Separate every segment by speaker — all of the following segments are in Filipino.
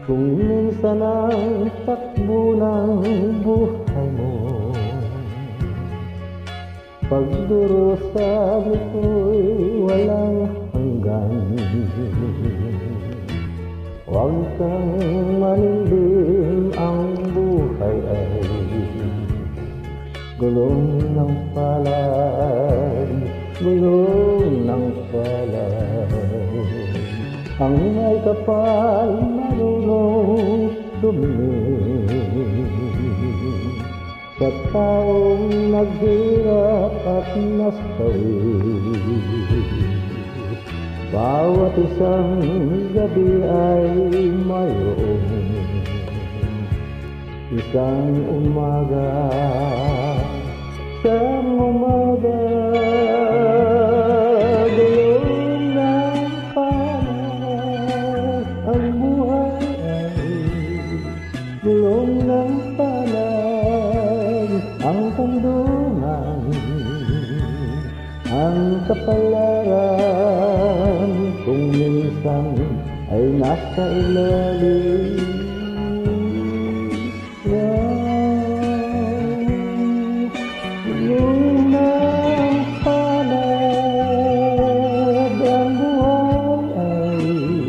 Speaker 1: Kung minsan ang takbo ng buhay mo, pagdurusa nito'y walang hanggan. Huwag kang manindim, ang buhay ay gulong ng palad, gulong ng palad. Ang may kapal marunong tumingin sa taong naghirap at nasawi. Bawat isang gabi ay mayroong isang umaga, isang umaga. Gulong ng palad, ang buhay ay gulong ng palad. Ang kandungan, ang kapalaran, kung minsan ay nasa ilalim. Gulong ng palad, ang buhay ay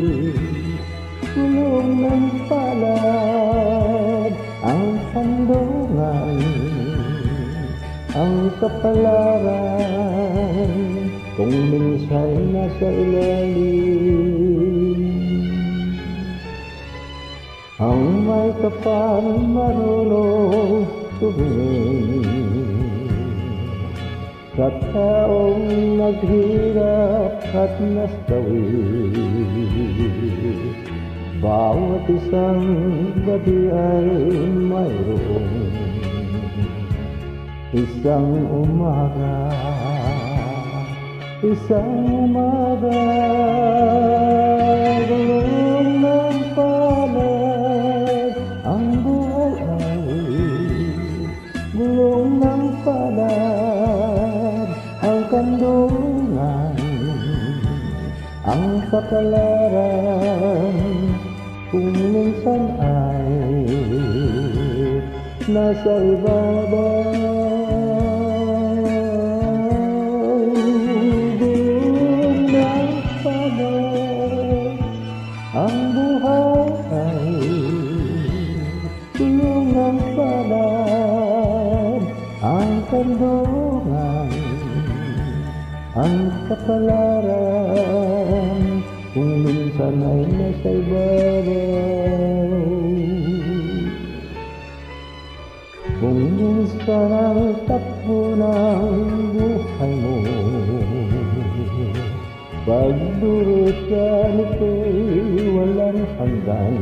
Speaker 1: gulong ng palad. Ang kandungan, ang kapalaran, kung minsan nasa ilalim. Ang may kapal marunong tumingin sa taong naghirap at nasawi. Bawat isang gabi ay mayroong isang umaga, isang umaga. Gulong ng palad, ang buhay ay gulong ng palad. Ang kandungan, ang kapalaran, kung minsan ay nasa ibabaw. Gulong ng palad, ang buhay ay gulong ng palad. Ang kandungan, ang kapalaran, kung minsan ay nasa ibabaw. Kung minsan ang takbo ng buhay mo, pagdurusa nito'y walang hanggan.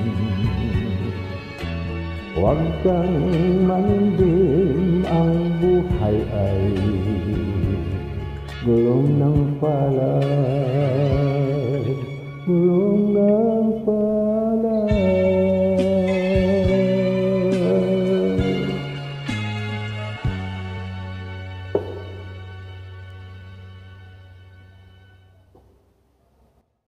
Speaker 1: Huwag kang manindim, ang buhay ay gulong ng palad.